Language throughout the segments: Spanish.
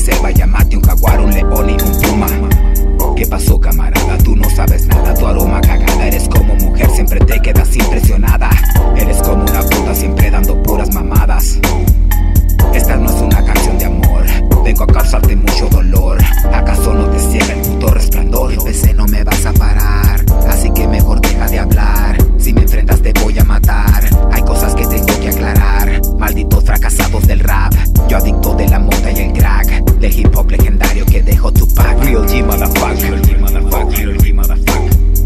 selva, llámate un jaguar, un león y un puma. ¿Qué pasó, camarada? Tú no sabes nada, tu aroma cagada. Eres como mujer, siempre te quedas impresionada. Eres como una puta, siempre dando puras mamadas. Esta no es una canción de amor, vengo a causarte mucho dolor. ¿Acaso no te ciega el puto resplandor? Empecé, no me vas a parar, así que mejor deja de hablar. Si me enfrentas te voy a matar, hay cosas que tengo que aclarar. Malditos fracasados del rap, yo adicto de la moda y el crack, del hip hop legendario que dejó Tupac. Real G motherfucker, real G motherfucker, real G motherfucker.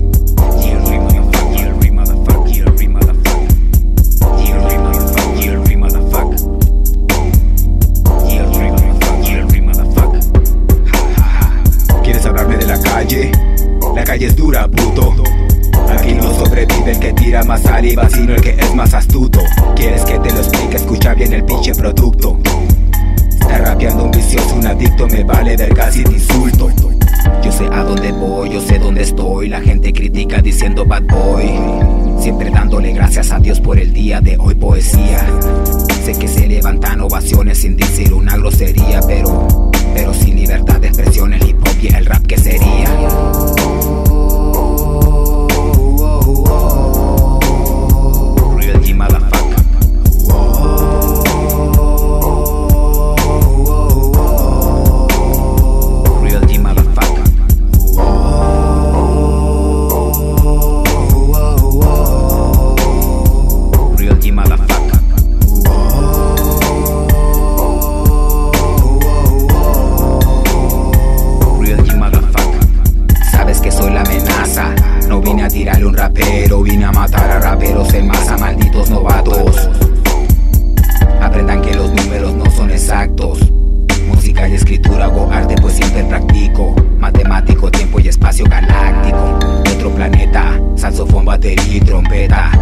La calle es dura, puto. Aquí no sobrevive el que tira más saliva, sino el que es más astuto. ¿Quieres que te lo explique? Escucha bien el pinche producto. Está rapeando un vicioso, un adicto, me vale verga si te insulto. Yo sé a dónde voy, yo sé dónde estoy. La gente critica diciendo bad boy, siempre dándole gracias a Dios por el día de hoy. Poesía, sé que se levantan ovaciones sin decir una grosería, pero sin libertad de expresión el hip hop y el rap, ¿qué sería? Real G motherfucker. Real G motherfucker. Real G motherfucker. No vine a tirarle un rapero, vine a matar a raperos en masa, malditos novatos. Aprendan que los números no son exactos. Música y escritura hago arte, pues siempre practico. Matemático, tiempo y espacio galáctico. De otro planeta, saxofón, batería y trompeta.